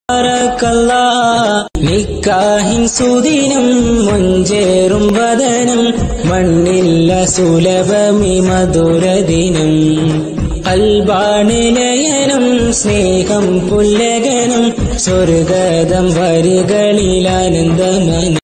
നിക്കാഹിൻ സുദിനം മുഞ്ചേറും വദനം മണ്ണില്ല സുലഭമി മധുരദിനം അൽബാണിലയനം സ്നേഹം പുല്ലകനം സ്വർഗദം വരികളിൽ ആനന്ദമനം